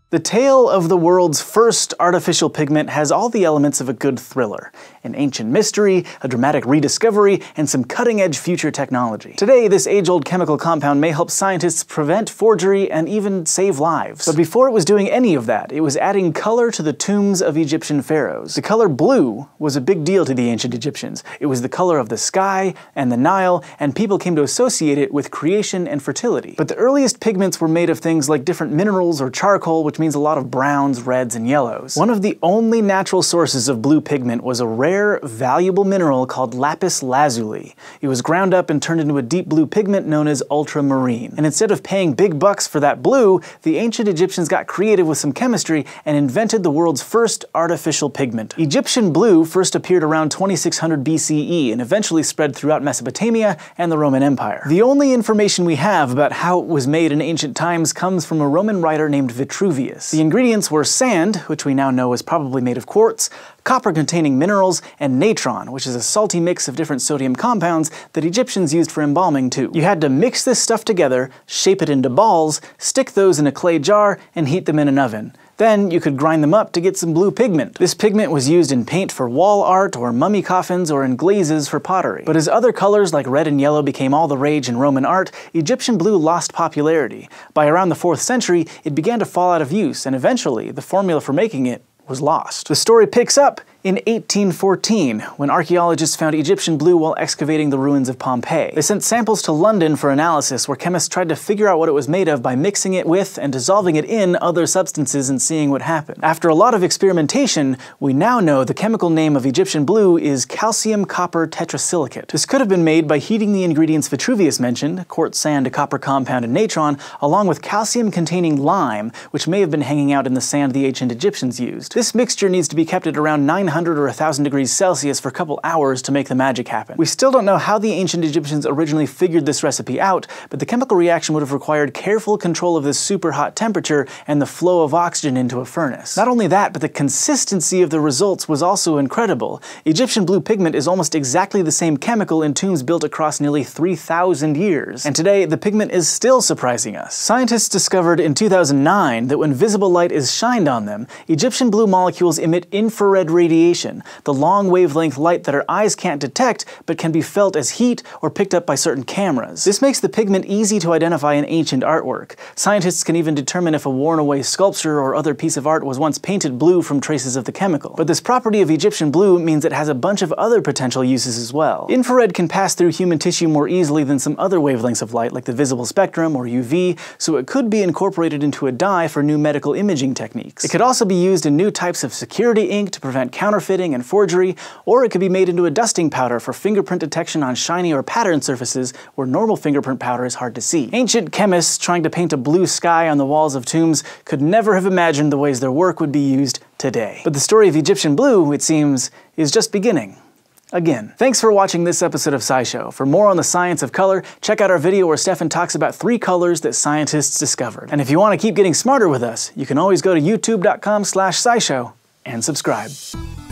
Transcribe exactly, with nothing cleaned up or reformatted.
The tale of the world's first artificial pigment has all the elements of a good thriller. An ancient mystery, a dramatic rediscovery, and some cutting-edge future technology. Today, this age-old chemical compound may help scientists prevent forgery and even save lives. But before it was doing any of that, it was adding color to the tombs of Egyptian pharaohs. The color blue was a big deal to the ancient Egyptians. It was the color of the sky and the Nile, and people came to associate it with creation and fertility. But the earliest pigments were made of things like different minerals or charcoal, which means a lot of browns, reds, and yellows. One of the only natural sources of blue pigment was a rare, valuable mineral called lapis lazuli. It was ground up and turned into a deep blue pigment known as ultramarine. And instead of paying big bucks for that blue, the ancient Egyptians got creative with some chemistry and invented the world's first artificial pigment. Egyptian blue first appeared around twenty-six hundred B C E and eventually spread throughout Mesopotamia and the Roman Empire. The only information we have about how it was made in ancient times comes from a Roman writer named Vitruvius. The ingredients were sand, which we now know is probably made of quartz, copper-containing minerals, and natron, which is a salty mix of different sodium compounds that Egyptians used for embalming too. You had to mix this stuff together, shape it into balls, stick those in a clay jar, and heat them in an oven. Then you could grind them up to get some blue pigment. This pigment was used in paint for wall art, or mummy coffins, or in glazes for pottery. But as other colors like red and yellow became all the rage in Roman art, Egyptian blue lost popularity. By around the fourth century, it began to fall out of use, and eventually the formula for making it was lost. The story picks up in eighteen fourteen, when archaeologists found Egyptian blue while excavating the ruins of Pompeii. They sent samples to London for analysis, where chemists tried to figure out what it was made of by mixing it with and dissolving it in other substances and seeing what happened. After a lot of experimentation, we now know the chemical name of Egyptian blue is calcium copper tetrasilicate. This could have been made by heating the ingredients Vitruvius mentioned, quartz, sand, a copper compound, and natron, along with calcium-containing lime, which may have been hanging out in the sand the ancient Egyptians used. This mixture needs to be kept at around nine hundred or one thousand degrees Celsius for a couple hours to make the magic happen. We still don't know how the ancient Egyptians originally figured this recipe out, but the chemical reaction would have required careful control of this super hot temperature and the flow of oxygen into a furnace. Not only that, but the consistency of the results was also incredible. Egyptian blue pigment is almost exactly the same chemical in tombs built across nearly three thousand years. And today, the pigment is still surprising us. Scientists discovered in two thousand nine that when visible light is shined on them, Egyptian blue molecules emit infrared radiation, the long wavelength light that our eyes can't detect but can be felt as heat or picked up by certain cameras. This makes the pigment easy to identify in ancient artwork. Scientists can even determine if a worn-away sculpture or other piece of art was once painted blue from traces of the chemical. But this property of Egyptian blue means it has a bunch of other potential uses as well. Infrared can pass through human tissue more easily than some other wavelengths of light, like the visible spectrum or U V, so it could be incorporated into a dye for new medical imaging techniques. It could also be used in new types of security ink to prevent counterfeiting and forgery, or it could be made into a dusting powder for fingerprint detection on shiny or patterned surfaces where normal fingerprint powder is hard to see. Ancient chemists trying to paint a blue sky on the walls of tombs could never have imagined the ways their work would be used today. But the story of Egyptian blue, it seems, is just beginning. Again. Thanks for watching this episode of SciShow. For more on the science of color, check out our video where Stefan talks about three colors that scientists discovered. And if you want to keep getting smarter with us, you can always go to youtube dot com slash scishow and subscribe.